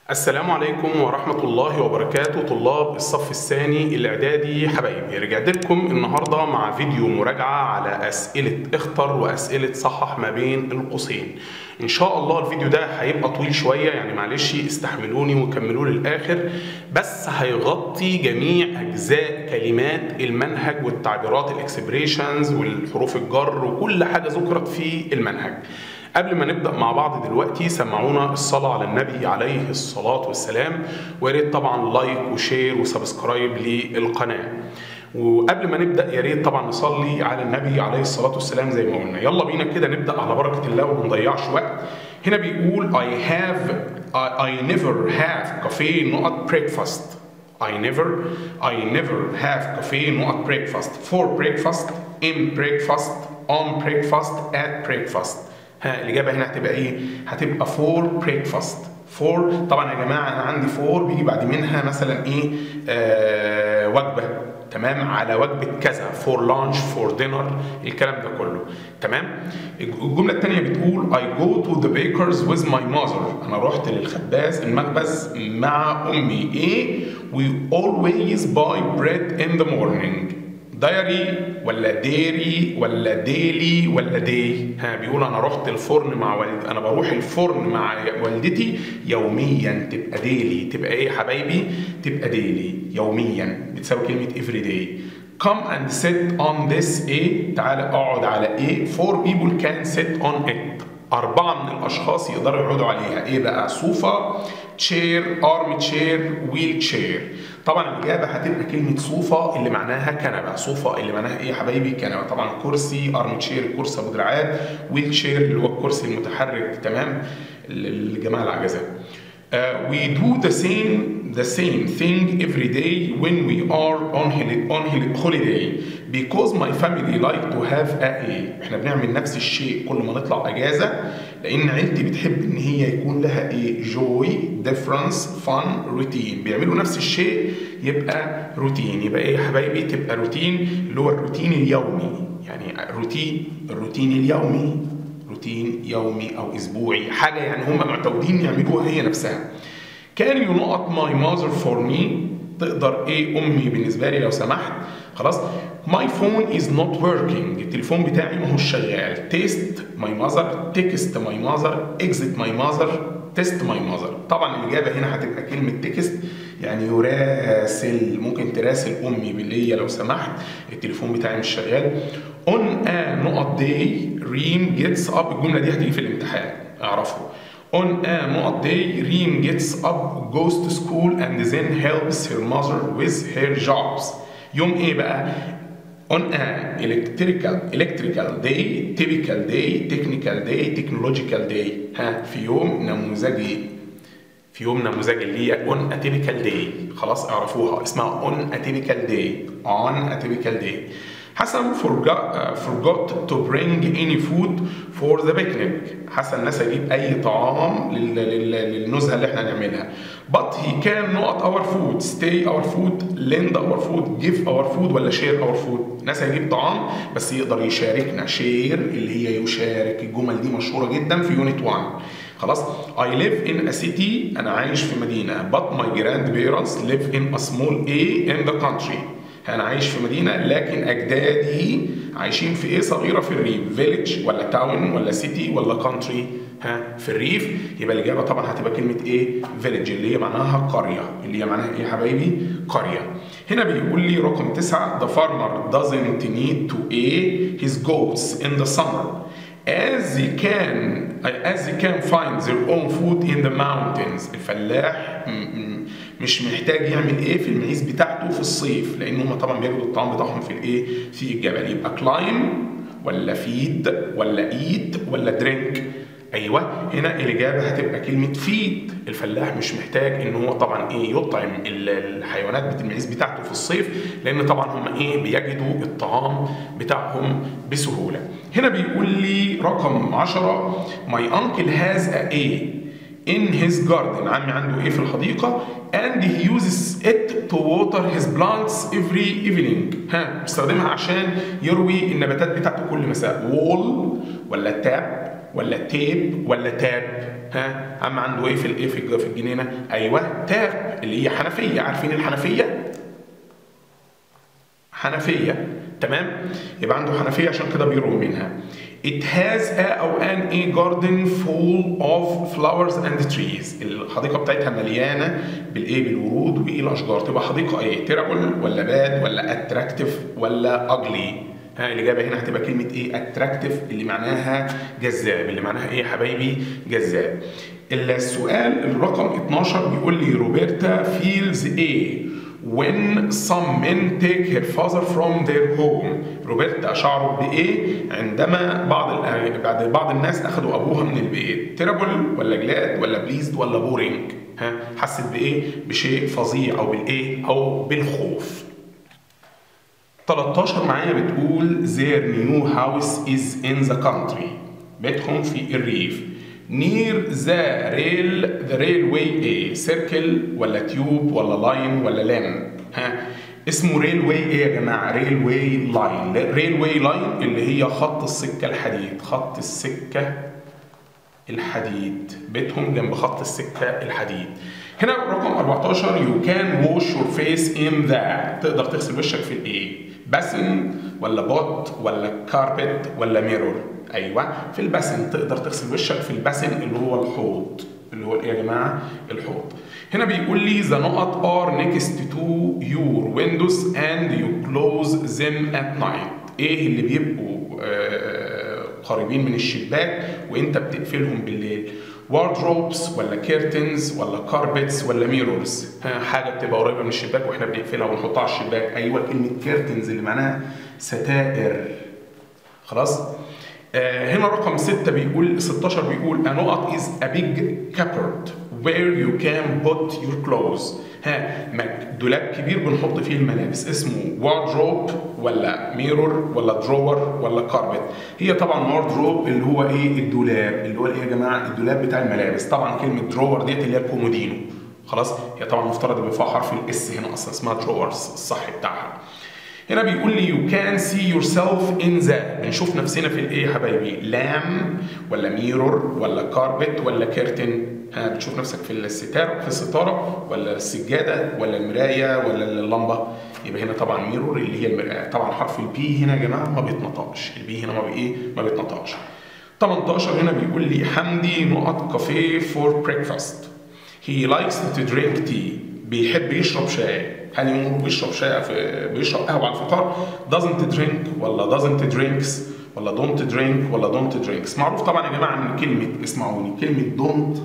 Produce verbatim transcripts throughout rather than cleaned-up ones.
السلام عليكم ورحمة الله وبركاته طلاب الصف الثاني الإعدادي حبايبي. رجعت لكم النهاردة مع فيديو مراجعة على أسئلة اختر وأسئلة صحح ما بين القوسين. إن شاء الله الفيديو ده هيبقى طويل شوية، يعني معلش استحملوني وكملوه للآخر، بس هيغطي جميع أجزاء كلمات المنهج والتعبيرات الإكسبريشنز والحروف الجر وكل حاجة ذكرت في المنهج. قبل ما نبدأ مع بعض دلوقتي سمعونا الصلاة على النبي عليه الصلاة والسلام، وياريت طبعا لايك وشير وسبسكرايب للقناة. وقبل ما نبدأ يا ريت طبعا نصلي على النبي عليه الصلاة والسلام زي ما قلنا. يلا بينا كده نبدأ على بركة الله وما نضيعش وقت. هنا بيقول I have I, I never have coffee not breakfast. I never I never have coffee not breakfast. For breakfast, in breakfast, on breakfast, at breakfast. ها الإجابة هنا هتبقى إيه؟ هتبقى for breakfast. for طبعا يا جماعة أنا عندي for بيجي بعد منها مثلا إيه؟ آه وجبة، تمام؟ على وجبة كذا، for lunch for dinner، الكلام ده كله، تمام؟ الجملة الثانية بتقول I go to the baker's with my mother. أنا رحت للخباز المخبز مع أمي. إيه؟ We always buy bread in the morning. دايري ولا ديري ولا ديلي ولا دي؟ ها بيقول انا رحت الفرن مع والدتي، انا بروح الفرن مع والدتي يوميا. تبقى ديلي، تبقى ايه يا حبايبي؟ تبقى ديلي يوميا، بتساوي كلمه every day. Come and sit on this ايه؟ تعالى اقعد على ايه؟ Four people can sit on it. أربعة من الأشخاص يقدروا يقعدوا عليها. إيه بقى؟ صوفة، تشير، أرم تشير، ويل تشير. طبعا الإجابة هتبقى كلمة صوفة اللي معناها كنبة. صوفة اللي معناها إيه يا حبايبي؟ كنبة. طبعا كرسي، أرم تشير كرسي أبو دراعات، ويل تشير اللي هو الكرسي المتحرك، تمام؟ لجماعة العجزات. Uh, we do the same the same thing every day when we are on on holiday because my family like to have a ايه. احنا بنعمل نفس الشيء كل ما نطلع اجازه لان عيلتي بتحب ان هي يكون لها ايه؟ joy, difference, fun, routine. بيعملوا نفس الشيء يبقى روتين. يبقى ايه يا حبايبي؟ تبقى روتين اللي هو الروتين اليومي، يعني روتين الروتين اليومي، روتين يومي او اسبوعي، حاجه يعني هم معتودين يعملوها هي نفسها. Can you not my mother for me؟ تقدر ايه امي بالنسبه لي لو سمحت؟ خلاص. My phone is not working. التليفون بتاعي ما هوش شغال. Text my mother, text my mother, exit my mother, test my mother. طبعا الاجابه هنا هتبقى كلمه text، يعني يراسل. ممكن تراسل امي باللي هي لو سمحت التليفون بتاعي مش شغال. On a نقط day Reem gets up. الجمله دي هتيجي في الامتحان اعرفوا. On a نقط day Reem gets up, goes to school and then helps her mother with her jobs. يوم ايه بقى؟ On a electrical electrical day, typical day, technical day, technological day. ها في يوم نموذجي، في يوم نموذجي اللي هي on a typical day. خلاص اعرفوها، اسمها on a typical day. on a typical day. حسن forgot, uh, forgot to bring any food for the picnic. حسن نسى يجيب أي طعام لل, لل, للنزهة اللي احنا هنعملها. But he can not our food, stay our food, lend our food, give our food ولا share our food. نسى يجيب طعام بس يقدر يشاركنا. share اللي هي يشارك. الجمل دي مشهورة جدا في يونت واحد. خلاص. I live in a city. أنا عايش في مدينة. But my grandparents live in a small a in the country. أنا عايش في مدينة لكن أجدادي عايشين في إيه؟ صغيرة في الريف. فيليج ولا تاون ولا سيتي ولا كونتري؟ ها في الريف. يبقى الإجابة طبعا هتبقى كلمة إيه؟ فيليج اللي هي معناها قرية. اللي هي معناها إيه يا حبايبي؟ قرية. هنا بيقول لي رقم تسعة The farmer doesn't need to a his goats in the summer as they can as they can find their own food in the mountains. الفلاح مش محتاج يعمل ايه في المعيز بتاعته في الصيف لان هم طبعا بياخدوا الطعام بتاعهم في الايه؟ في الجبل. يبقى كلايم ولا فيد ولا ايت ولا درينك؟ ايوه هنا الاجابه هتبقى كلمه فيد. الفلاح مش محتاج ان هو طبعا ايه؟ يطعم الحيوانات بتاعت المعيز بتاعته في الصيف لان طبعا هم ايه؟ بيجدوا الطعام بتاعهم بسهوله. هنا بيقول لي رقم عشرة My uncle has a A in his garden. عمي عنده ايه في الحديقه and he uses it to water his plants every evening. ها بيستخدمها عشان يروي النباتات بتاعته كل مساء. wall ولا tap ولا تيب ولا تاب؟ ها اما عنده ايه في الايه في الجنينه؟ ايوه تاب اللي هي حنفيه. عارفين الحنفيه؟ حنفيه تمام؟ يبقى عنده حنفيه عشان كده بيروي منها. It has a أو an a garden full of flowers and trees. الحديقة بتاعتها مليانة بالإيه؟ بالورود والأشجار. تبقى حديقة إيه؟ terrible ولا bad ولا attractive ولا ugly؟ ها الإجابة هنا هتبقى كلمة إيه؟ attractive اللي معناها جذاب، اللي معناها إيه يا حبايبي؟ جذاب. السؤال الرقم اتناشر بيقول لي روبرتا feels إيه when some men take her father from their home. روبرتا شعرت بايه عندما بعض بعد بعض الناس اخذوا ابوها من البيت؟ تيربل ولا جلاد ولا بليزد ولا بورينج؟ ها حست بايه؟ بشيء فظيع او بالايه؟ او بالخوف. تلتاشر معايا بتقول their new house is in the country. بيتهم في الريف. near the rail the railway ايه؟ سيركل ولا تيوب ولا لاين ولا لام؟ ها اسمه ريلوي ايه يا جماعه؟ ريلوي لاين. ريلوي لاين اللي هي خط السكه الحديد، خط السكه الحديد. بيتهم جنب خط السكه الحديد. هنا رقم اربعتاشر you can wash your face in the. تقدر تغسل وشك في الايه؟ باسن ولا بوت ولا كاربت ولا ميرور؟ ايوه في الباسن. تقدر تغسل وشك في الباسن اللي هو الحوض، اللي هو ايه يا جماعه؟ الحوض. هنا بيقول لي the نقط are next to your windows and you close them at night. ايه اللي بيبقوا آه قريبين من الشباك وانت بتقفلهم بالليل؟ wardrobes ولا curtains ولا carpets ولا mirrors؟ حاجه بتبقى قريبه من الشباك واحنا بنقفلها ونحطها على الشباك. ايوه كلمه curtains اللي معناها ستائر. خلاص؟ آه هنا رقم ستة بيقول ستاشر بيقول a نقط is a big cupboard where you can put your clothes. ها دولاب كبير بنحط فيه الملابس اسمه wardrobe ولا mirror ولا drawer ولا carpet؟ هي طبعا wardrobe اللي هو ايه؟ الدولاب، اللي هو ايه يا جماعه؟ الدولاب بتاع الملابس. طبعا كلمه drawer ديت اللي هي الكومودينو. خلاص؟ هي طبعا مفترض يبقى فيها حرف الاس هنا اصلا اسمها drawers الصح بتاعها. هنا بيقول لي you can see yourself in the. بنشوف نفسنا في الايه يا حبايبي؟ لام ولا ميرور ولا كاربت ولا كيرتن؟ ها بتشوف نفسك في الستاره في الستاره ولا السجاده ولا المرايه ولا اللمبه؟ يبقى هنا طبعا ميرور اللي هي المرايه. طبعا حرف البي هنا يا جماعه ما بيتنطقش، البي هنا ما بايه؟ ما بيتنطقش. تمنتاشر هنا بيقول لي حمدي نقط كافيه فور بريكفاست. he likes to drink tea. بيحب يشرب شاي. هل يمر بيشرب شاي في بيشرب قهوه على الفطار؟ doesn't drink ولا doesn't drinks ولا don't drink ولا don't drinks؟ معروف طبعا يا جماعه ان كلمه، اسمعوني، كلمه don't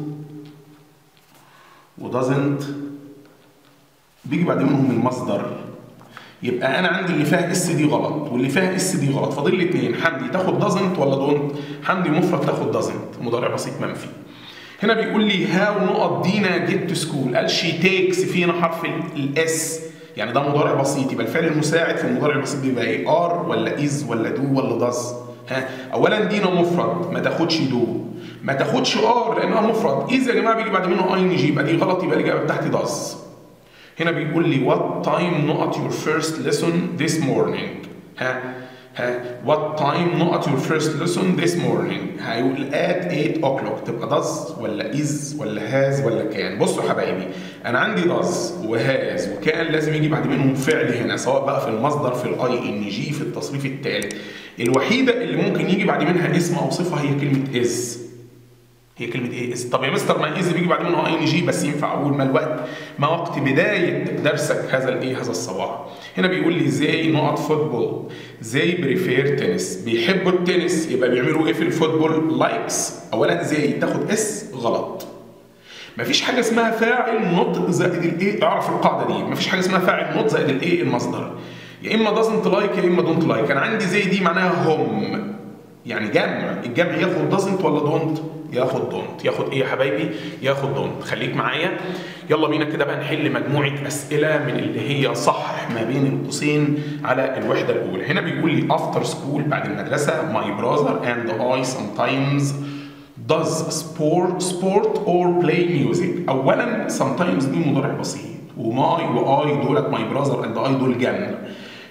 و doesn't بيجي بعد منهم المصدر. يبقى انا عندي اللي فيها اس دي غلط واللي فيها اس دي غلط، فاضل لي اثنين. حمدي تاخد doesn't ولا don't؟ حمدي مفرد تاخد doesn't، مضارع بسيط منفي. هنا بيقول لي هاو نقط دينا جيت تو سكول. قال شي تيكس فينا حرف الاس، يعني ده مضارع بسيط. يبقى الفعل المساعد في المضارع البسيط بيبقى ايه؟ ار ولا از ولا دو ولا داز؟ ها اولا دينا مفرد ما تاخدش دو، ما تاخدش ار لانها مفرد. از يا جماعه بيجي بعد منه اي ان جي، يبقى دي غلط، يبقى الاجابه بتاعتي داز. هنا بيقول لي وات تايم نقط يور فيرست ليسون ذيس مورنينج. ها ها what time نقط your first lesson this morning؟ هيقول at eight o'clock. تبقى does ولا is ولا has ولا كان؟ بصوا يا حبايبي انا عندي does وهاز وكان لازم يجي بعد منهم فعل هنا، سواء بقى في المصدر في الاي ان جي في التصريف الثالث. الوحيده اللي ممكن يجي بعد منها اسم او صفه هي كلمه is. هي كلمه ايه؟ از. طب يا مستر ما از بيجي بعد منه اي ان جي بس ينفع اقول ما الوقت؟ ما وقت بدايه درسك هذا الايه؟ هذا الصباح. هنا بيقول لي زي نقط فوتبول، زي بريفير تنس. بيحبوا التنس، يبقى بيعملوا ايه في الفوتبول؟ لايكس. اولا زي تاخد اس غلط. مفيش حاجه اسمها فاعل نوت زائد الايه، اعرف القاعده دي، مفيش حاجه اسمها فاعل نوت زائد الايه المصدر. يا اما doesn't like يا اما don't like. انا عندي زي دي معناها هم، يعني جمع. الجمع ياخد doesn't ولا don't؟ ياخد دونت. ياخد ايه يا حبايبي؟ ياخد دونت. خليك معايا، يلا بينا كده بقى نحل مجموعه اسئله من اللي هي صح ما بين القوسين على الوحده الاولى. هنا بيقول لي after school بعد المدرسه my brother and I sometimes does sport sport or play music. اولا sometimes دي مضارع بسيط، وماي واي دولت my brother and I دول جمع.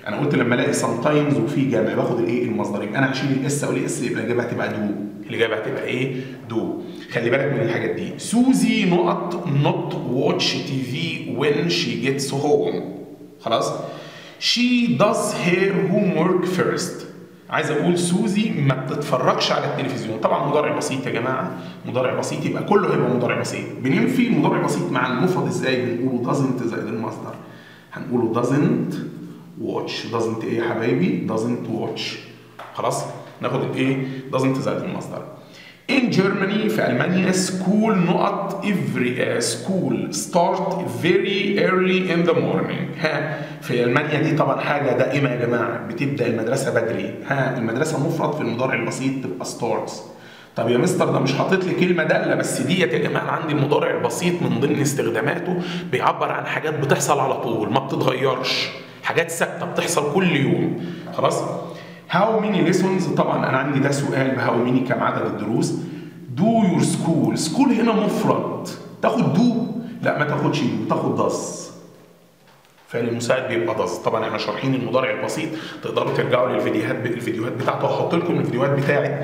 انا قلت لما الاقي sometimes وفي جمع باخد الايه المصدر، يبقى انا هشيل الاس او الاس يبقى الاجابه هتبقى دو. الاجابه هتبقى ايه؟ دو. خلي بالك من الحاجات دي. سوزي نقط not watch تي في when she gets home. خلاص؟ she does her homework first. عايز اقول سوزي ما بتتفرجش على التلفزيون. طبعا مضارع بسيط يا جماعه، مضارع بسيط يبقى كله هيبقى مضارع بسيط. بننفي المضارع بسيط مع المفرد ازاي؟ بنقوله doesn't زائد المصدر. هنقوله doesn't watch. doesn't ايه يا حبايبي؟ doesn't watch. خلاص؟ ناخد الايه؟ doesn't زائد المصدر. In Germany في ألمانيا school نقط every uh, school start very early in the morning. ها في ألمانيا دي طبعا حاجة دائمة يا جماعة، بتبدأ المدرسة بدري. ها المدرسة مفرد في المضارع البسيط تبقى starts. طب يا مستر ده مش حاطط لي كلمة دالة، بس ديت يا جماعة عندي المضارع البسيط من ضمن استخداماته بيعبر عن حاجات بتحصل على طول ما بتتغيرش، حاجات ثابتة بتحصل كل يوم. خلاص؟ How many lessons؟ طبعا أنا عندي ده سؤال بهاو ميني كم عدد الدروس. Do your school. school هنا مفرد، تاخد do؟ لا ما تاخدش do، تاخد does. فعل المساعد بيبقى does. طبعا احنا شارحين المضارع البسيط، تقدروا ترجعوا للفيديوهات الفيديوهات بتاعته، هحط لكم الفيديوهات بتاعت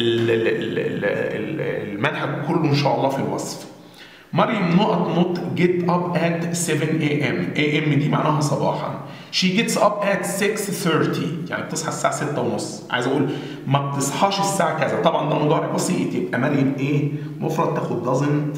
المنهج كله ان شاء الله في الوصف. مريم نقط نوت get up at seven a m a m دي معناها صباحا. she gets up at six thirty يعني بتصحى الساعة ستة ونص. عايز اقول ما بتصحاش الساعة كذا. طبعا ده مضارع بسيط يبقى مريم ايه؟ مفرد تاخد doesn't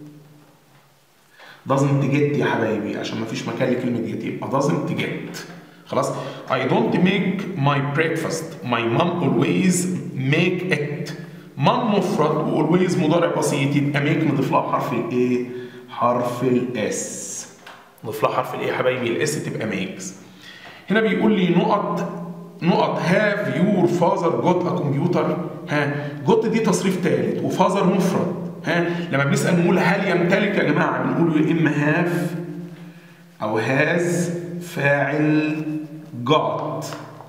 doesn't get يا حبايبي عشان ما فيش مكان لكلمة get، يبقى doesn't get. خلاص؟ I don't make my breakfast. my mom always make it. mom مفرد و always مضارع بسيط يبقى make نضيف لها حرف الايه؟ حرف الاس. نضيف لها حرف الايه يا حبايبي؟ الاس تبقى makes. هنا بيقول لي نقط نقط have your father got a computer. ها got دي تصريف ثالث وفازر مفرد. ها لما بنسأل نقول هل يمتلك يا جماعة بنقول يا إما have أو has فاعل got.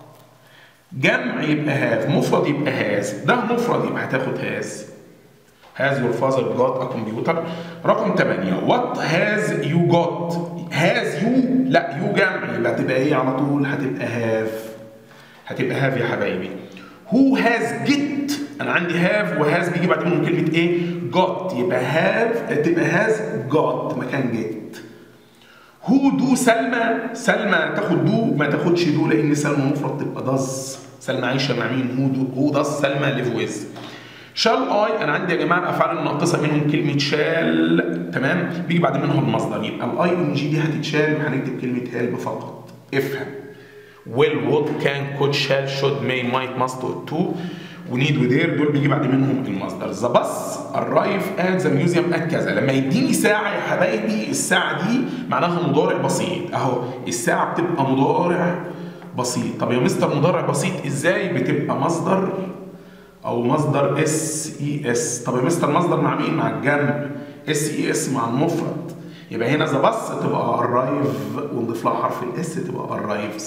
جمع يبقى have، مفرد يبقى has. ده مفرد يبقى هتاخد has. has your father got a computer. رقم ثمانية what has you got. has you لا you جمع يبقى هتبقى ايه على طول؟ هتبقى have. هتبقى have يا حبايبي. who has get انا عندي have وhas بيجي بعد منهم كلمة ايه؟ got يبقى have تبقى has got مكان get. who do سلمى. سلمى تاخد do ما تاخدش do لأن سلمى مفرد تبقى does. سلمى عايشة مع مين؟ who do who does سلمى live with. shall I انا عندي يا جماعه الافعال الناقصه منهم كلمه shall تمام بيجي بعد منها المصدر يبقى الاي ان جي دي هتتشال وهنكتب كلمه help فقط. افهم will would can could shall should may might must ought to ونيد ودير دول بيجي بعد منهم المصدر. ذا بس arrive at the museum at كذا. لما يديني ساعه يا حبايبي الساعه دي معناها مضارع بسيط اهو. الساعه بتبقى مضارع بسيط. طب يا مستر مضارع بسيط ازاي؟ بتبقى مصدر او مصدر اس اي اس. طب يا مستر مصدر مع مين؟ مع الجنب. اس اي اس مع المفرد. يبقى هنا ذا بس تبقى arrive ونضيف لها حرف الاس تبقى arrives.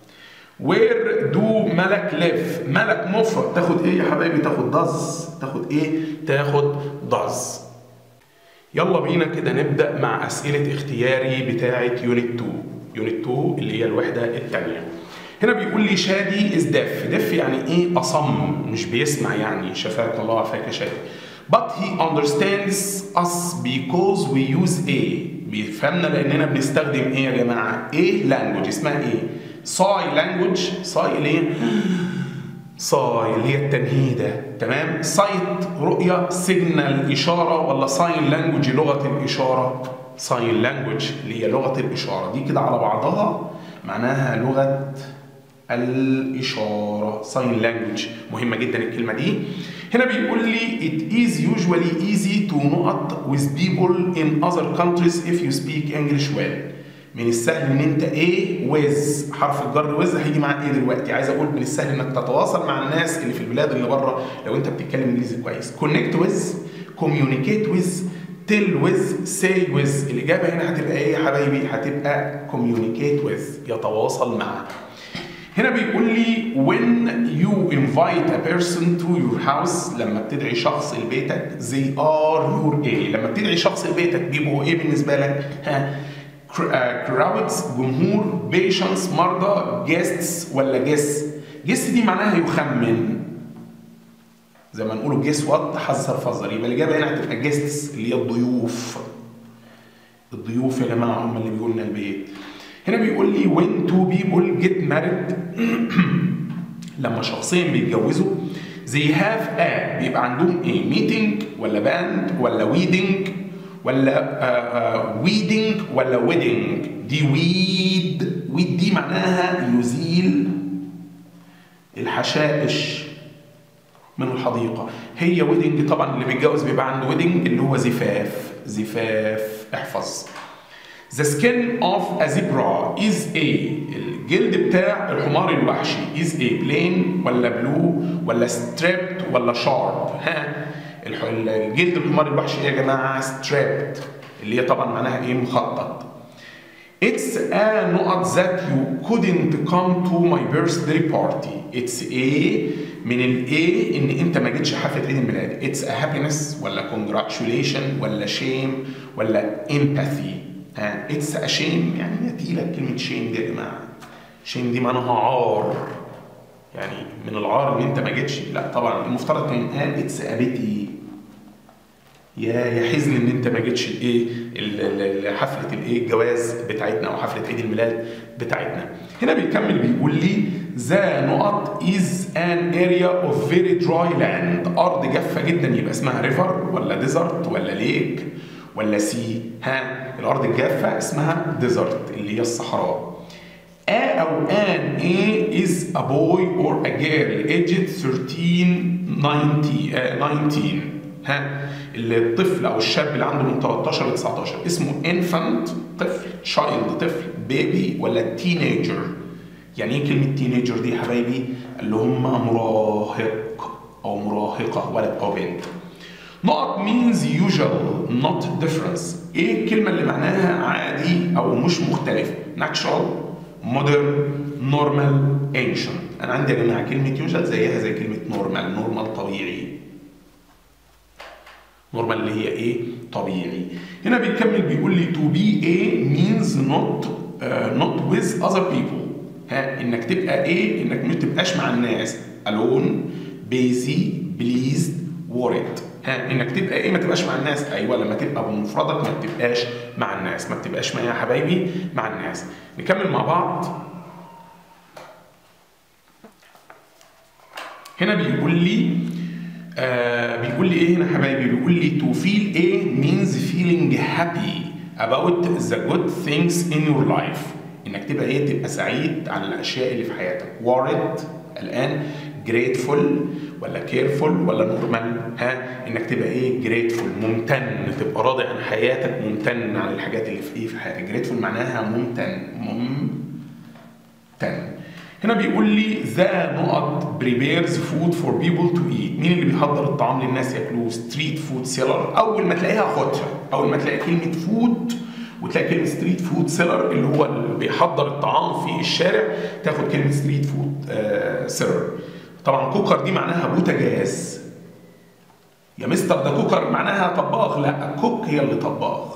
وير دو ملك ليف. ملك مفرد تاخد ايه يا حبايبي؟ تاخد داز. تاخد ايه؟ تاخد داز. يلا بينا كده نبدا مع اسئله اختياري بتاعه يونت اتنين. يونت اتنين اللي هي الوحده الثانيه. هنا بيقول لي شادي از ديف. ديف يعني ايه؟ اصم مش بيسمع يعني. شفاك الله عافاك يا شادي. but he understands us because we use a. بيفهمنا لاننا بنستخدم ايه يا جماعه؟ ايه لانجوج اسمها ايه؟ ساي لانجوج. ساي اللي هي ساي اللي هي التنهيده تمام. سايت رؤيه. سيجنال اشاره. ولا ساين لانجوج لغه الاشاره. ساين لانجوج اللي هي لغه الاشاره. دي كده على بعضها معناها لغه الاشاره. ساين لانجوج مهمه جدا الكلمه دي. هنا بيقول لي it is usually easy to نقط with people in other countries if you speak English well. من السهل ان انت ايه with حرف الجر with هيجي معاك ايه دلوقتي؟ عايز اقول من السهل انك تتواصل مع الناس اللي في البلاد اللي بره لو انت بتتكلم انجليزي كويس. connect with communicate with tell with say with. الاجابه هنا هتبقى ايه يا حبايبي؟ هتبقى communicate with يتواصل مع. هنا بيقول لي when you invite a person to your house لما بتدعي شخص لبيتك they are your ايه؟ لما بتدعي شخص لبيتك بيبقوا ايه بالنسبه لك؟ ها crowds جمهور، patients مرضى، guests ولا guess. guess دي معناها يخمن، زي ما نقوله guess what حذر فذر، يبقى الإجابة هنا هتبقى guests اللي هي الضيوف. الضيوف يا جماعة هم اللي بيقولوا لنا البيت. هنا بيقول لي when two people get married لما شخصين بيتجوزوا they have a بيبقى عندهم ايه؟ meeting ولا band ولا wedding ولا weeding ولا wedding. دي weed weed دي معناها يزيل الحشائش من الحديقة. هي wedding طبعا اللي بيتجوز بيبقى عنده wedding اللي هو زفاف زفاف احفظ. The skin of a zebra is a الجلد بتاع الحمار الوحشي is a plain ولا blue ولا striped ولا sharp. ها الجلد الحمار الوحشي ايه يا جماعة؟ striped اللي هي طبعا معناها ايه؟ مخطط. It's a نقط that you couldn't come to my birthday party. It's a من ال A إن أنت ما جيتش حفلة عيد الميلاد. It's a happiness ولا congratulation ولا shame ولا empathy. ها It's a shame يعني هي تقيلة كلمة shame دي يا جماعة. shame دي معناها عار. يعني من العار إن أنت ما جيتش. لا طبعا المفترض كان يقال It's a pity. يا يا حزن ان انت ما جيتش الايه حفله الايه الجواز بتاعتنا او حفله عيد الميلاد بتاعتنا. هنا بيكمل بيقول لي ذا نقط is an area of very dry land. ارض جافه جدا يبقى اسمها ريفر ولا ديزرت ولا ليك ولا سي. ها الارض الجافه اسمها ديزرت اللي هي الصحراء. A او an A is a boy or a girl aged thirteen ninety nineteen. ها الطفل او الشاب اللي عنده من تلتاشر ل تسعتاشر اسمه infant طفل، child طفل، baby ولا teenager. يعني ايه كلمه teenager دي يا حبايبي؟ اللي هم مراهق او مراهقه ولد او بنت. نقط means usual not difference. ايه الكلمه اللي معناها عادي او مش مختلف؟ natural modern normal ancient. انا عندي يا جماعه كلمه usual زيها زي كلمه normal. normal طبيعي، نورمال اللي هي ايه؟ طبيعي. هنا بيكمل بيقول لي to be a means not uh, not with other people. ها انك تبقى ايه؟ انك ما تبقاش مع الناس. alone busy pleased worried. ها انك تبقى ايه؟ ما تبقاش مع الناس. ايوه لما تبقى بمفردك ما تبقاش مع الناس، ما تبقاش مع يا حبايبي مع الناس. نكمل مع بعض. هنا بيقول لي آه بيقول لي ايه هنا حبايبي؟ بيقول لي to feel a means feeling happy about the good things in your life. انك تبقى ايه؟ تبقى سعيد على الاشياء اللي في حياتك. worried الان grateful ولا careful ولا normal. ها انك تبقى ايه؟ grateful ممتن، تبقى راضي عن حياتك، ممتن على الحاجات اللي في ايه في حياتك. grateful معناها ممتن ممتن. هنا بيقول لي ذا نقط prepares food for people to eat. مين اللي بيحضر الطعام للناس ياكلوه؟ ستريت فود سيلر. اول ما تلاقيها خدها، اول ما تلاقي كلمه فود وتلاقي كلمه ستريت فود سيلر اللي هو اللي بيحضر الطعام في الشارع، تاخد كلمه ستريت فود آه سيلر. طبعا كوكر دي معناها بوتاجاز. يا مستر ده كوكر معناها طباخ. لا كوك هي اللي طباخ،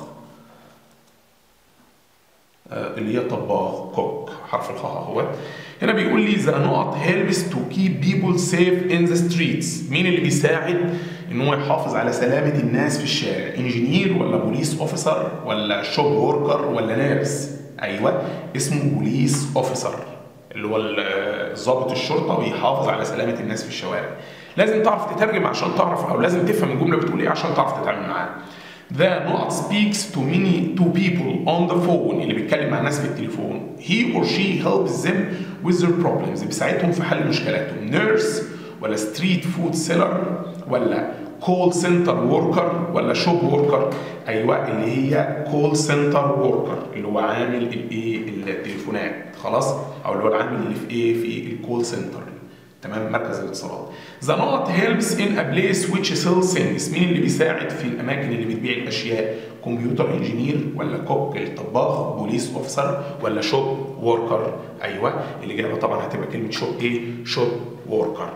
آه اللي هي طباخ كوك حرف الخاء اهوت. هنا بيقول لي ذا نقط helps to keep people safe in the streets. مين اللي بيساعد ان هو يحافظ على سلامة الناس في الشارع؟ انجينير ولا بوليس اوفيسر ولا شوب وركر ولا نيرس؟ ايوه اسمه بوليس اوفيسر اللي هو ضابط الشرطة بيحافظ على سلامة الناس في الشوارع. لازم تعرف تترجم عشان تعرف، او لازم تفهم الجملة بتقول ايه عشان تعرف تتعامل معاها. The نقط speaks to many to people on the phone. اللي بيتكلم مع الناس في التليفون. He or she helps them with their problems. بيساعدهم في حل مشكلاتهم. Nurse ولا street food seller ولا call center worker ولا shop worker. أيوة اللي هي call center worker اللي هو عامل الايه التليفونات خلاص، أو اللي هو العامل اللي في ايه في الكول سنتر. تمام مركز الاتصالات. The نقط helps in a place which sells things. مين اللي بيساعد في الأماكن اللي بتبيع الأشياء؟ كمبيوتر انجينير ولا كوك الطباخ، بوليس اوفيسر ولا شوب وركر. أيوه الإجابة طبعا هتبقى كلمة شوب إيه؟ شوب وركر.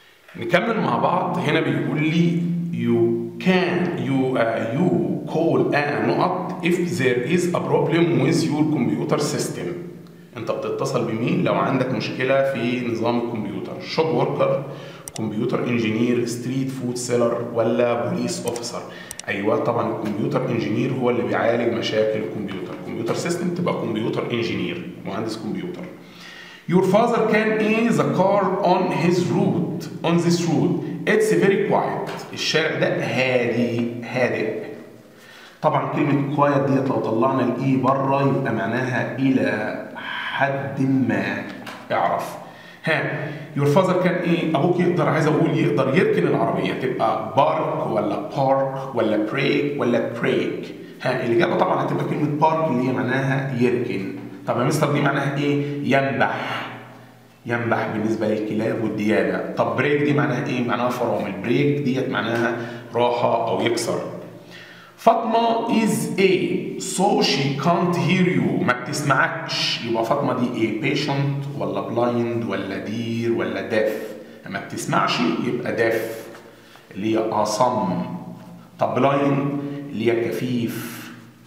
نكمل مع بعض. هنا بيقول لي you can you uh, you call a نقط if there is a problem with your computer system. انت بتتصل بمين لو عندك مشكله في نظام الكمبيوتر؟ شوب وركر، كمبيوتر انجينير، ستريت فود سيلر، ولا بوليس اوفيسر؟ ايوه طبعا الكمبيوتر انجينير هو اللي بيعالج مشاكل الكمبيوتر. كمبيوتر سيستم تبقى كمبيوتر انجينير، مهندس كمبيوتر. Your father can a the car on his route on this route. It's very quiet. الشارع ده هادي هادئ. طبعا كلمة quiet ديت لو طلعنا الاي بره يبقى معناها إلى حد ما. اعرف. ها your father can ايه؟ أبوك يقدر، عايز أقول يقدر يركن العربية، تبقى بارك ولا بارك ولا بريك ولا بريك؟ ها الإجابة طبعا هتبقى كلمة بارك اللي هي معناها يركن. طب يا مستر دي معناها ايه؟ ينبح. ينبح بالنسبه للكلاب والديابه. طب بريك دي معناها ايه؟ معناها فرامل. بريك ديت معناها راحه او يكسر. فاطمه is a so she can't hear you. ما بتسمعكش، يبقى فاطمه دي ايه؟ patient ولا blind ولا دير ولا deaf؟ ما بتسمعش يبقى deaf اللي هي اصم. طب blind اللي هي كفيف.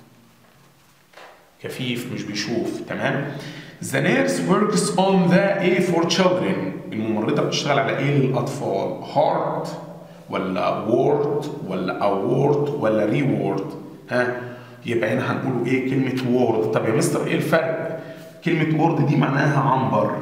كفيف مش بيشوف. تمام. The nurse works on the A for children. الممرضة بتشتغل على ايه للأطفال؟ heart ولا word ولا award ولا reward؟ ها يبقى هنا هنقوله ايه؟ كلمة word. طب يا مستر ايه الفرق؟ كلمة word دي معناها عنبر.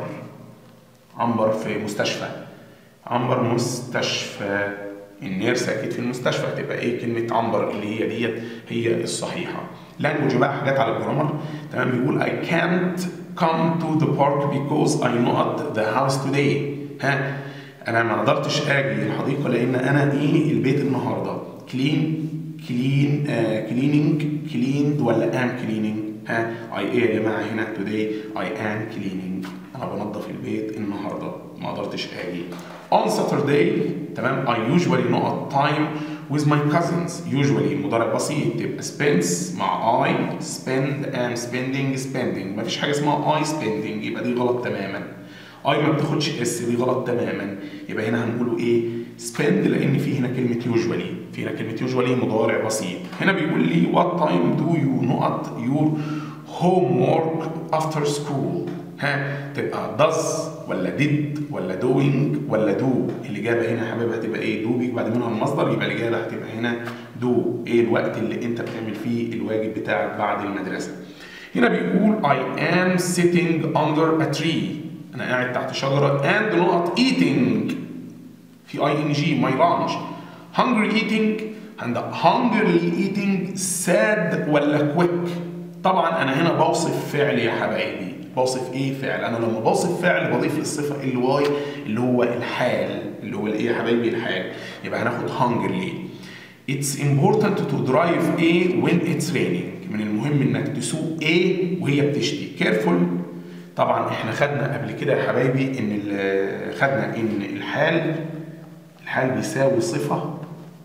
عنبر في مستشفى. عنبر مستشفى. النيرس اكيد في المستشفى، هتبقى ايه كلمه عنبر اللي هي ديت هي الصحيحه. لانجوج بقى حاجات على الجرامر. تمام. بيقول I can't come to the park because I not the house today. ها انا ما قدرتش اجي الحديقه لان انا ايه البيت النهارده. كلين كلين كليننج كليند ولا ام كليننج؟ ها اي ايه يا جماعه هنا today I am cleaning. انا بنظف البيت النهارده ما قدرتش اجي. On Saturday تمام I usually not time with my cousins. usually مضارع بسيط تبقى spends مع I spend am spending spending. مفيش حاجة اسمها I spending يبقى دي غلط تماما. I ما بتاخدش اس دي غلط تماما. يبقى هنا هنقوله ايه؟ spend لأن في هنا كلمة usually. في هنا كلمة usually مضارع بسيط. هنا بيقول لي what time do you not your homework after school؟ ها تبقى does ولا did ولا doing ولا do؟ الإجابة هنا يا حبايبي هتبقى إيه؟ do بيجي بعد منها المصدر، يبقى الإجابة هتبقى هنا do. إيه الوقت اللي أنت بتعمل فيه الواجب بتاعك بعد المدرسة؟ هنا بيقول I am sitting under a tree. أنا قاعد تحت شجرة and not eating. في ing my lunch. hungry eating and hungrily eating sad ولا quick؟ طبعا أنا هنا بوصف فعل يا حبايبي. بوصف ايه؟ فعل. انا لما بوصف فعل بضيف للصفه ال واي اللي هو الحال اللي هو الايه يا حبايبي؟ الحال. يبقى هناخد hungrily. It's important to drive a when it's raining. من المهم انك تسوق ايه وهي بتشتي. careful. طبعا احنا خدنا قبل كده يا حبايبي ان خدنا ان الحال الحال بيساوي صفه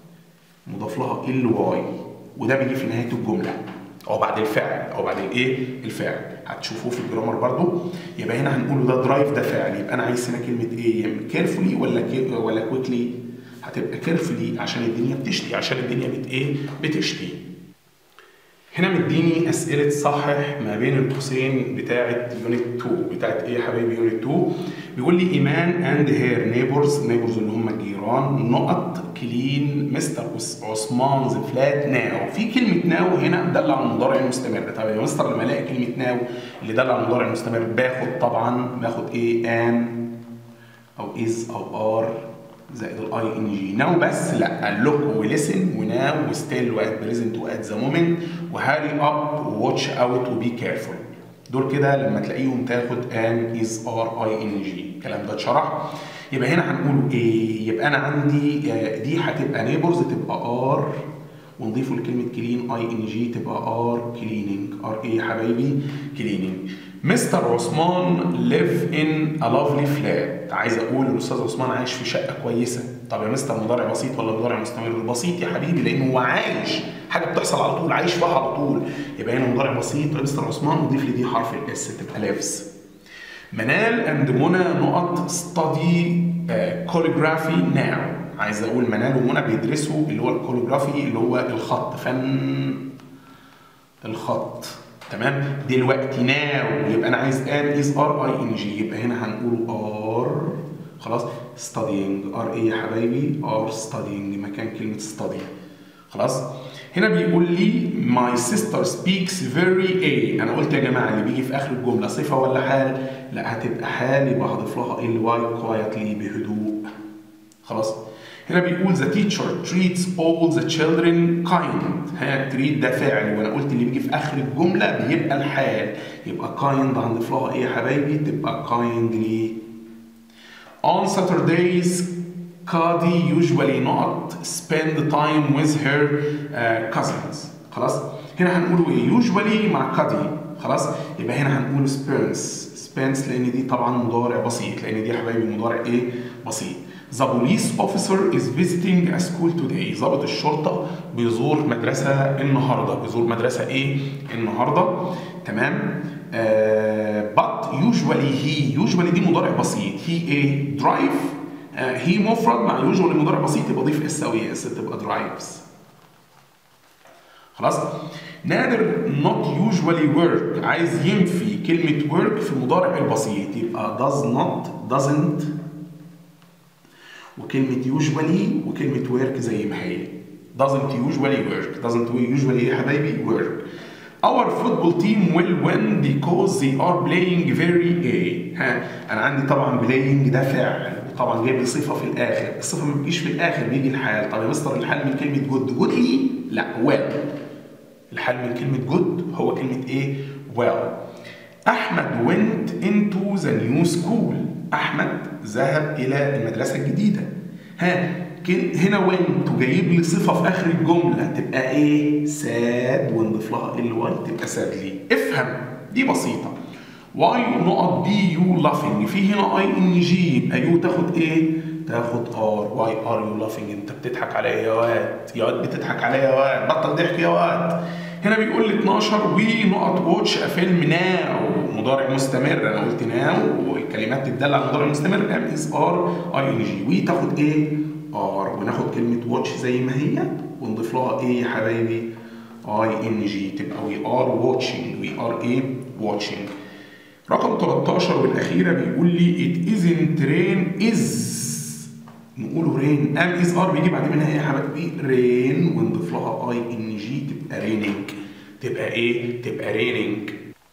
مضاف لها ال واي، وده بيجي في نهايه الجمله او بعد الفعل او بعد الايه؟ الفعل. هتشوفوه في الجرامر برضو. يبقى هنا هنقوله ده درايف ده فعل. يبقى انا عايز هنا كلمه ايه؟ كيرفولي ولا كي ولا كويكلي؟ هتبقى كيرفولي عشان الدنيا بتشتي. عشان الدنيا بت ايه؟ بتشتي. هنا مديني اسئله صحح ما بين القوسين بتاعه يونت اتنين. بتاعه ايه يا حبايبي؟ يونت اتنين. بيقول لي ايمان اند هير نيبرز. نيبرز اللي هم الجيران. نقط كلين مستر عثمان ذا فلات ناو. في كلمه ناو هنا دل على المضارع المستمر. طب يا مستر لما الاقي كلمه ناو اللي دل على المضارع المستمر باخد طبعا باخد ايه؟ ام او از او ار زائد الاي ان جي. ناو بس لا، لوك وليسن وناو وستيل وات بريزنت وات ذا مومنت وهاري اب وواتش اوت وبي كيرفول. دول كده لما تلاقيهم تاخد ام از ار اي ان جي. الكلام ده اتشرح. يبقى هنا هنقوله ايه؟ يبقى انا عندي دي هتبقى نيبرز تبقى ار ونضيفه لكلمه كلين اي ان جي تبقى ار كليننج. ار ايه يا حبايبي؟ كليننج. مستر عثمان live in a lovely flat. عايز اقول الاستاذ عثمان عايش في شقه كويسه. طب يا مستر مضارع بسيط ولا مضارع مستمر؟ بسيط يا حبيبي لانه هو عايش، حاجه بتحصل على طول، عايش فيها على طول. يبقى هنا مضارع بسيط مستر عثمان وضيف لي دي حرف الاس تبقى lives. منال اند منى نقط study calligraphy now. عايز اقول منال ومنى بيدرسوا اللي هو الكوليجرافي اللي هو الخط، فن الخط. تمام. دلوقتي ناو يبقى انا عايز ام از ار اي ان جي، يبقى هنا هنقول ار. خلاص. studying ار ايه يا حبايبي؟ ار studying مكان كلمه study. خلاص. هنا بيقول لي my sister speaks very a. انا قلت يا جماعه اللي بيجي في اخر الجمله صفه ولا حال؟ لا هتبقى حال، يبقى هضيف لها ال واي quietly بهدوء. خلاص. هنا بيقول the teacher treats all the children kind. ها treat ده فعل، وانا قلت اللي بيجي في اخر الجمله بيبقى الحال، يبقى kind هنضيف لها ايه يا حبايبي؟ تبقى kindly. on Saturdays Kadi usually not spend time with her uh, cousins. خلاص. هنا هنقوله ايه؟ usually مع كادي. خلاص. يبقى هنا هنقول spends. spends لان دي طبعا مضارع بسيط، لان دي يا حبايبي مضارع ايه؟ بسيط. The police officer is visiting a school today. ضابط الشرطة بيزور مدرسة النهارده، بيزور مدرسة ايه؟ النهارده. تمام؟ آه but usually he usually دي مضارع بسيط. he ايه؟ drive. آه he مفرد مع usually مضارع بسيط يبقى ضيف اس او اس تبقى drives. خلاص؟ نادر not usually work، عايز ينفي كلمة work في المضارع البسيط يبقى does not doesn't، وكلمة usually وكلمة work زي ما هي. doesn't usually work. doesn't usually يا حبايبي work. Our football team will win because they are playing very a. ها أنا عندي طبعا playing ده فعل، وطبعا جايب لي صفة في الآخر، الصفة ما بتجيش في الآخر بيجي الحال. طب يا مستر الحال من كلمة good. good لي؟ لا well. الحال من كلمة good هو كلمة إيه؟ well. أحمد went into the new school. أحمد ذهب إلى المدرسة الجديدة. ها هنا went وجايب لي صفة في آخر الجملة تبقى إيه؟ sad ونضيف لها ال واي تبقى sadly. افهم دي بسيطة. why نقط be you laughing؟ في هنا اي ان جي يبقى يو تاخد إيه؟ تاخد ار. why are you laughing؟ أنت بتضحك عليا يا واد، يا واد بتضحك عليا يا واد، بطل ضحك يا واد. هنا بيقول لي اتناشر وي نقط واتش فيلم ناو، مضارع مستمر. انا قلت ناو والكلمات تدل على المضارع المستمر ام از ار اي ان جي. وي تاخد ايه؟ ار، وناخد كلمه واتش زي ما هي ونضيف لها ايه يا حبايبي؟ اي ان جي تبقى وي ار واتشنج. وي ار ايه؟ واتشنج. رقم تلتاشر والاخيره بيقول لي ات ازنت رين از. نقوله رين. ام از ار بيجي بعد منها ايه يا حبايبي؟ رين ونضيف لها اي ان جي تبقى ريننج. تبقى ايه؟ تبقى ريننج.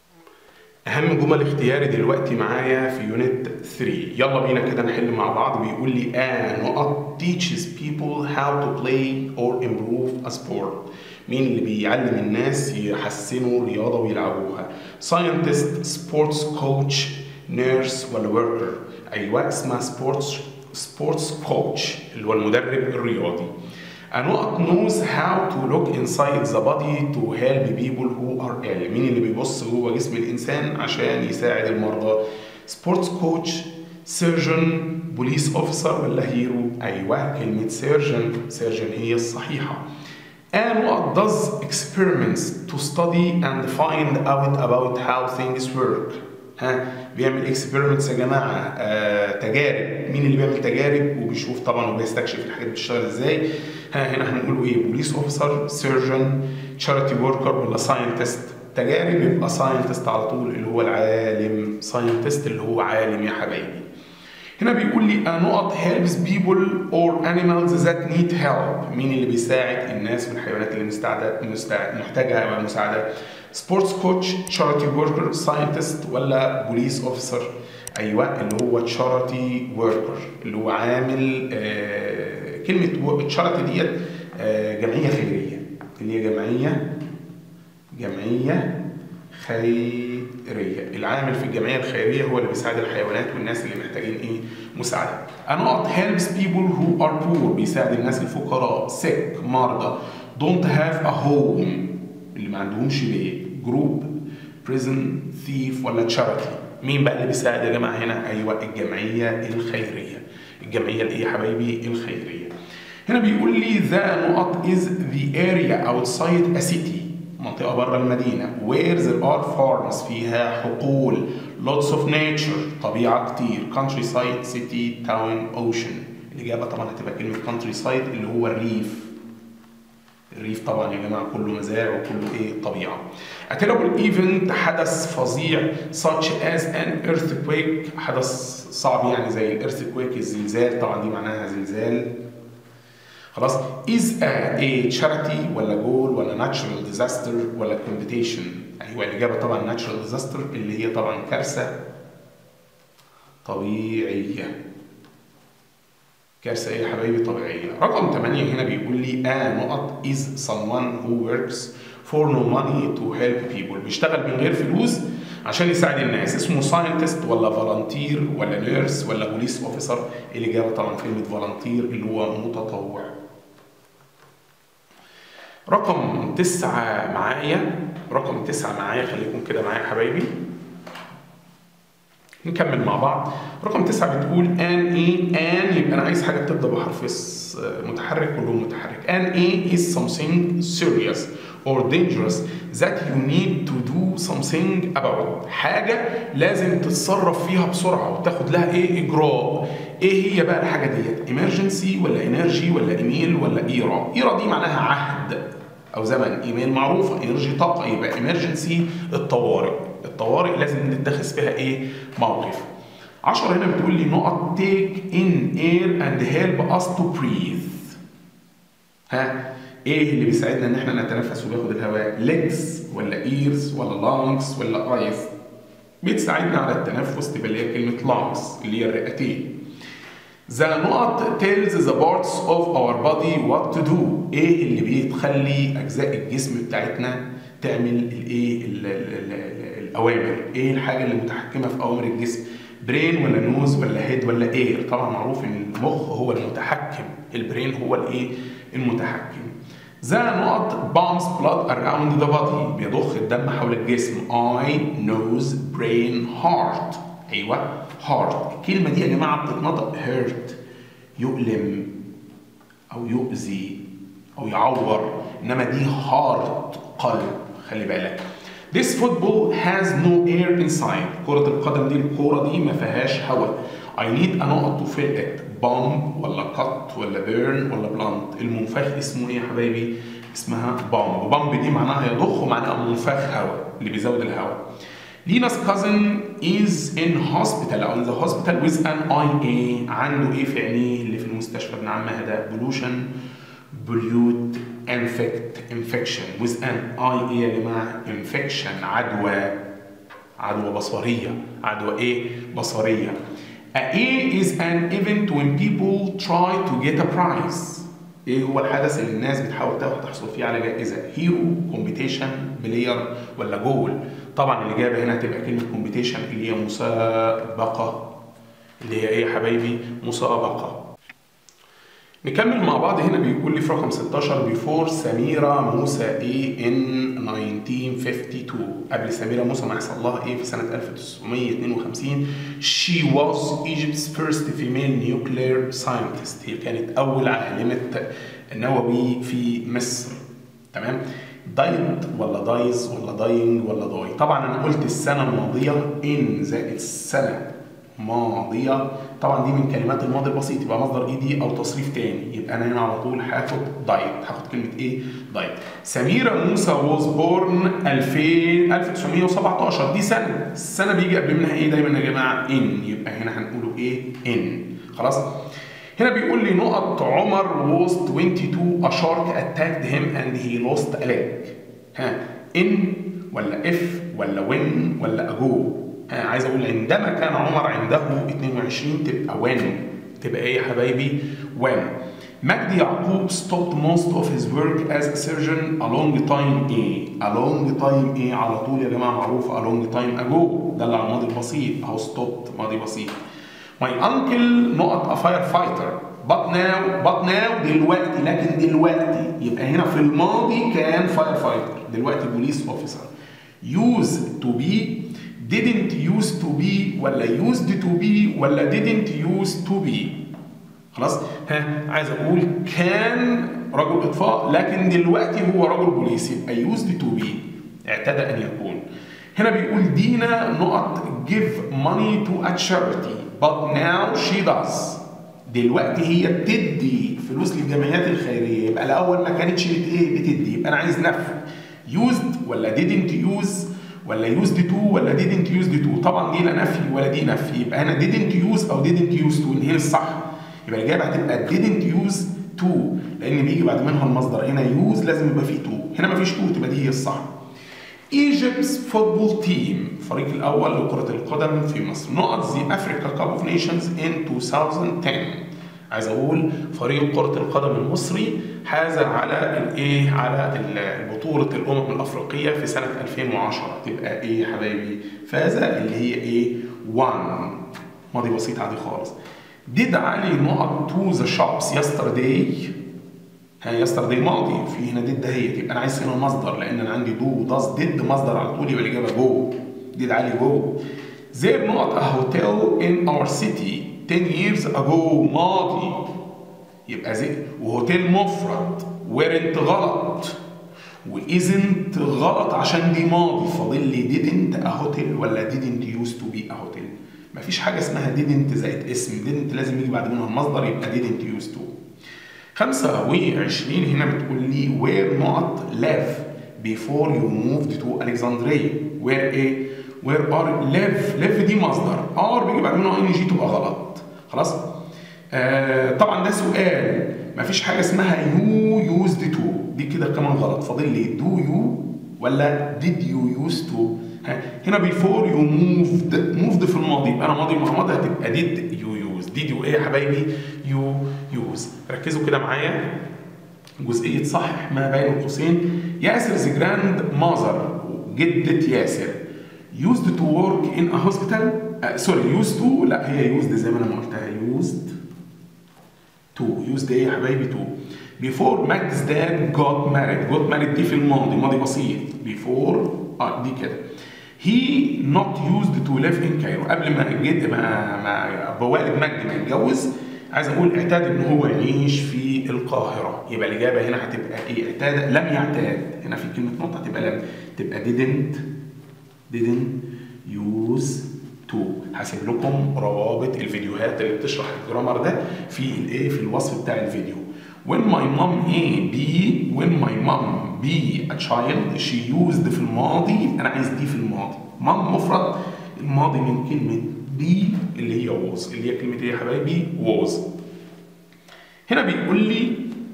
اهم جمل اختياري دلوقتي معايا في يونت ثلاثة. يلا بينا كده نحل مع بعض. بيقول لي a نقط teaches people how to play or improve a sport. مين اللي بيعلم الناس يحسنوا رياضه ويلعبوها؟ scientist, sports coach, nurse ولا worker؟ ايوه اسمها sports sports coach اللي هو المدرب الرياضي. A نقط knows how to look inside the body to help people who are ill. مين اللي بيبص جوه جسم الإنسان عشان يساعد المرضى؟ sports coach, surgeon, police officer ولا هيرو؟ أيوه كلمة surgeon. surgeon هي الصحيحة. A نقط does experiments to study and find out about how things work. ها بيعمل اكسبيرمنتس يا جماعه، آه، تجارب. مين اللي بيعمل تجارب وبيشوف طبعا وبيستكشف الحاجات بتشتغل ازاي؟ ها هنا هنقول ايه؟ بوليس اوفيسر، سيرجن، تشاريتي وركر ولا ساينتست؟ تجارب يبقى ساينتست على طول اللي هو العالم. ساينتست اللي هو عالم يا حبايبي. هنا بيقول لي a نقط helps people or animals that need help. مين اللي بيساعد الناس والحيوانات اللي مستعدة محتاجة مساعدة؟ سبورتس كوتش، تشاريتي وركر، ساينتست ولا بوليس اوفيسر؟ ايوه اللي هو تشاريتي وركر اللي هو عامل. آه كلمه تشاريتي ديت آه جمعيه خيريه، اللي هي جمعيه جمعيه خيريه. العامل في الجمعيه الخيريه هو اللي بيساعد الحيوانات والناس اللي محتاجين ايه؟ مساعده. نقط helps people who are poor بيساعد الناس الفقراء. sick مرضى. don't have a home اللي ما عندهمش بيت. جروب، بريزن، ثيف ولا تشاريتي؟ مين بقى اللي بيساعد يا جماعه هنا؟ ايوه الجمعيه الخيريه. الجمعيه الايه يا حبايبي؟ الخيريه. هنا بيقول لي ذا نقط is the area outside a city منطقه بره المدينه where there are farms فيها حقول lots of nature طبيعه كتير countryside city town ocean. الاجابه طبعا هتبقى كلمه countryside اللي هو الريف. الريف طبعا يا جماعه كله مزارع وكله ايه طبيعه. A terrible event حدث فظيع such as an earthquake حدث صعب يعني زي الايرثكويك الزلزال، طبعا دي معناها زلزال. خلاص. is a, a charity ولا goal ولا natural disaster ولا competition؟ ايوه الاجابه طبعا natural disaster اللي هي طبعا كارثه طبيعيه. كارثه ايه يا حبايبي؟ طبيعيه. رقم ثمانية هنا بيقول لي a نقط is someone who works for no money to help people بيشتغل من غير فلوس عشان يساعد الناس، اسمه ساينتست ولا فولنتير ولا نيرس ولا بوليس اوفيسر؟ الاجابه طبعا كلمه فولنتير اللي هو متطوع. رقم تسعة معايا، رقم تسعة معايا، خليكم كده معايا يا حبايبي نكمل مع بعض. رقم تسعة بتقول ان ايه، ان يبقى انا عايز حاجه بتبدا بحرف متحرك كلهم متحرك. ان ايه is something serious or dangerous that you need to do something about حاجه لازم تتصرف فيها بسرعه وتاخد لها ايه اجراء. ايه هي بقى الحاجه ديت؟ emergency ولا انرجي ولا ايميل ولا ايرا؟ ايرا دي معناها عهد او زمن، ايميل معروفه، انرجي طاقه، يبقى emergency الطوارئ. الطوارئ لازم نتخذ فيها ايه موقف. عشرة هنا بتقول لي نقط take in air and help us to breathe. ها ايه اللي بيساعدنا ان احنا نتنفس وبياخد الهواء؟ legs ولا ears ولا lungs ولا eyes؟ بتساعدنا على التنفس تبقى اللي هي كلمه lungs اللي هي الرئتين. The نقط tells the parts of our body what to do. ايه اللي بتخلي اجزاء الجسم بتاعتنا تعمل الايه الاوامر؟ ايه الحاجه اللي متحكمه في اوامر الجسم؟ برين ولا نوز ولا هيد ولا اير؟ طبعا معروف ان المخ هو المتحكم، البرين هو الايه المتحكم. ذا نقط بامبس بلاد اراوند ذا بودي بيضخ الدم حول الجسم. اي نوز برين هارت. ايوه هارت. الكلمه دي يا جماعه بتتنطق هيرت، يؤلم او يؤذي او يعور، انما دي هارت قلب. خلي بالك. This football has no air inside. كرة القدم دي الكورة دي ما فيهاش هواء. I need a نقط to fill it. bomb ولا cut ولا burn ولا blunt؟ المنفخ اسمه ايه يا حبايبي؟ اسمها bomb. bomb دي معناها يضخ ومعناها منفخ هواء اللي بيزود الهواء. Lina's cousin is in hospital or in the hospital with an eye A. عنده ايه في عينيه اللي في المستشفى ابن عمها ده؟ pollution pollute infect infection with an eye ايه يا جماعه؟ infection عدوى، عدوى بصريه، عدوى ايه؟ بصريه. A A is an event when people try to get a prize. ايه هو الحدث اللي الناس بتحاول تحصل فيه على جائزه؟ هيرو، كومبيتيشن، بلاير ولا جول؟ طبعا الاجابه هنا هتبقى كلمه كومبيتيشن اللي هي مسابقه، اللي هي ايه يا حبايبي؟ مسابقه. نكمل مع بعض. هنا بيقول لي في رقم ستاشر before سميرة موسى ايه in nineteen fifty-two. قبل سميرة موسى ما يحصل لها ايه في سنة ألف وتسعمية اتنين وخمسين. she was Egypt's first female nuclear scientist. هي كانت أول عالمة نووي في مصر. تمام؟ دايت ولا دايز ولا داينج ولا داي؟ طبعا أنا قلت السنة الماضية in زائد السنة ماضية، طبعا دي من كلمات الماضي البسيط يبقى مصدر اي دي او تصريف تاني، يبقى انا هنا على طول هاخد دايت، هاخد كلمه ايه؟ دايت. سميره موسى was born ألفين ألف وتسعمية وسبعتاشر. دي سنه، السنه بيجي قبل منها ايه دايما يا جماعه؟ ان، يبقى هنا هنقوله ايه؟ ان. خلاص. هنا بيقول لي نقط عمر was twenty-two a shark attacked him and he lost a leg. ها ان ولا اف ولا وين ولا اجو؟ ها عايز اقول عندما كان عمر عنده اتنين وعشرين تبقى when، تبقى ايه يا حبايبي؟ when. مجدي يعقوب stopped most of his work as a surgeon a long time ايه؟ a long time ايه على طول يا جماعه معروف a long time ago، ده اللي على الماضي البسيط اهو stopped ماضي بسيط. my uncle نقط a firefighter but now but now دلوقتي، لكن دلوقتي يبقى هنا في الماضي كان firefighter، دلوقتي بوليس اوفيسر. used to be didn't used to be ولا used to be ولا didn't used to be؟ خلاص. ها عايز اقول كان رجل اطفاء لكن دلوقتي هو رجل بوليس، يبقى used to be اعتاد ان يكون. هنا بيقول دينا نقط give money to a charity but now she does. دلوقتي هي بتدي فلوس للجمعيات الخيريه، يبقى الاول ما كانتش بت ايه بتدي، يبقى انا عايز نفي used ولا didn't use ولا used to ولا didn't used to. طبعا دي لا نفي ولا دي نفي، يبقى هنا didn't use او didn't use to هي الصح، يبقى الاجابه هتبقى didn't use to لان بيجي بعد منها المصدر. هنا use لازم يبقى فيه to، هنا مفيش to تبقى دي هي الصح. Egypt's football team الفريق الاول لكره القدم في مصر نقط the Africa Cup of Nations in two thousand ten. عايز اقول فريق كرة القدم المصري حاز على الايه على بطولة الامم الافريقية في سنة ألفين وعشرة. تبقى ايه يا حبايبي؟ فاز اللي هي ايه؟ one. ماضي بسيط عادي خالص. Did علي نقط to the shops yesterday. ها yesterday ماضي، في هنا did دهيت، يبقى انا عايز هنا مصدر لان انا عندي do does did مصدر على طول، يبقى الاجابة go. did علي go. There نقط a hotel in our city ten years ago ماضي، يبقى زي وهوتيل مفرد weren't غلط وisn't غلط عشان دي ماضي، فاضل لي didn't a hotel ولا didn't used to be a hotel. مفيش حاجه اسمها didn't زائد اسم، didn't لازم يجي بعد منها المصدر يبقى didn't used to. خمسة وعشرين هنا بتقول لي where not live before you moved to Alexandria. where ايه؟ where are live live دي مصدر، are بيجي بعد منها ing تبقى غلط. خلاص؟ آه طبعا ده سؤال، مفيش حاجه اسمها you used to دي كده كمان غلط، فاضل لي do you ولا did you used to. ها هنا before you moved moved في الماضي، يبقى انا ماضي مع ماضي هتبقى did you use. did you ايه يا حبايبي؟ you use. ركزوا كده معايا جزئيه صحح ما بين القوسين. ياسر's grandmother جدة ياسر used to work in a hospital. سوري uh, used to لا هي used زي ما انا ما قلتها used to. used ايه يا حبايبي؟ to. before Mag's dad got married. got married دي في الماضي، ماضي بسيط. before اه دي كده. he not used to live in Cairo. قبل ما جد ما ما بوالد مجد ما يتجوز، عايز اقول اعتاد ان هو يعيش في القاهره، يبقى الاجابه هنا هتبقى ايه؟ اعتاد لم يعتاد. هنا في كلمه نقطه هتبقى لم، تبقى didn't didn't use to. هسيب لكم روابط الفيديوهات اللي بتشرح الجرامر ده في الايه في الوصف بتاع الفيديو. when my mom a be when my mom be a child she used في الماضي، انا عايز دي في الماضي. mom مفرد، الماضي من كلمه be اللي هي was، اللي هي كلمه ايه يا حبايبي؟ was. هنا بيقول لي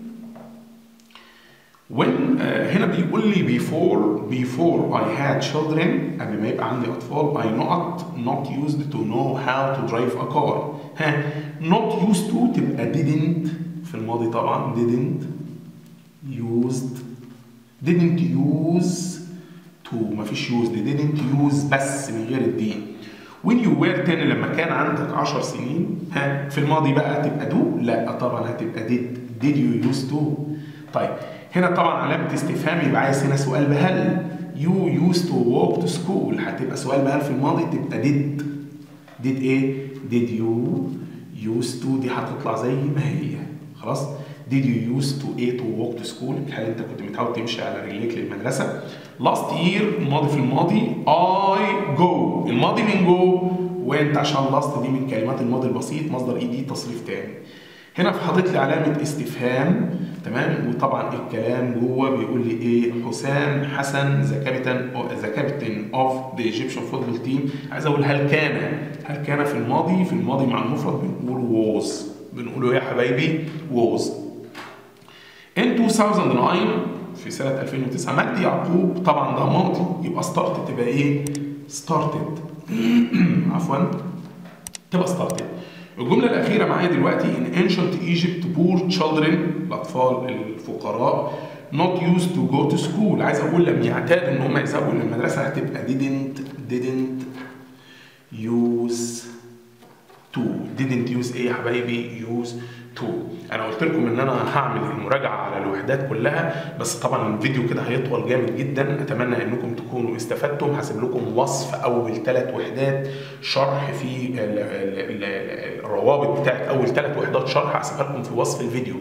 when uh, هنا بيقول لي before before I had children قبل ما يبقى عندي أطفال I not not used to know how to drive a car. ها not used to تبقى didn't في الماضي طبعا didn't used didn't use to مفيش used didn't use بس من غير الدين. when you were ten لما كان عندك عشر سنين ها في الماضي بقى تبقى do؟ لا طبعا هتبقى did did you used to. طيب هنا طبعا علامة استفهام يبقى عايز هنا سؤال بهل. you used to walk to school هتبقى سؤال بهل في الماضي تبقى did. did ايه؟ did you used to دي هتطلع زي ما هي. خلاص؟ did you used to ايه to walk to school؟ هل انت كنت متعود تمشي على رجليك للمدرسة؟ last year الماضي في الماضي I go الماضي من go وانت عشان last دي من كلمات الماضي البسيط مصدر اي دي تصريف تاني. هنا حاطط لي علامة استفهام تمام، وطبعا الكلام جوه بيقول لي ايه؟ حسام حسن ذا كابتن ذا كابتن اوف ذا ايجيبشن فوتبول تيم. عايز اقول هل كان هل كان في الماضي في الماضي مع المفرد بنقول was بنقوله يا حبايبي was. in two thousand nine في سنة ألفين وتسعة مجدي يعقوب طبعا ده ماضي يبقى started تبقى ايه؟ started عفوا تبقى started. الجملة الأخيرة معايا دلوقتي in ancient Egypt poor children الأطفال الفقراء not used to go to school. عايز أقول لم يعتادوا إن هم يذهبوا للمدرسة هتبقى didn't didn't use to. didn't use إيه يا حبايبي؟ use to. أنا قلت لكم إن أنا هعمل المراجعة على الوحدات كلها، بس طبعا الفيديو كده هيطول جامد جدا. أتمنى إنكم تكونوا استفدتم. هسيب لكم وصف أول ثلاث وحدات شرح في الروابط بتاعت أول ثلاث وحدات شرح هسيبها لكم في وصف الفيديو.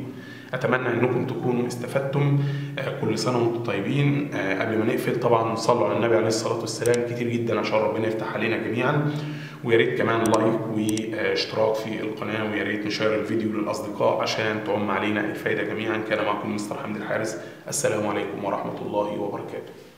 اتمنى انكم تكونوا استفدتم. كل سنه وانتم طيبين. قبل ما نقفل طبعا صلوا على النبي عليه الصلاه والسلام كتير جدا عشان ربنا يفتح علينا جميعا، ويا ريت كمان لايك واشتراك في القناه، ويا ريت نشير الفيديو للاصدقاء عشان تعم علينا الفائده جميعا. كان معكم مستر حمدي الحارس، السلام عليكم ورحمه الله وبركاته.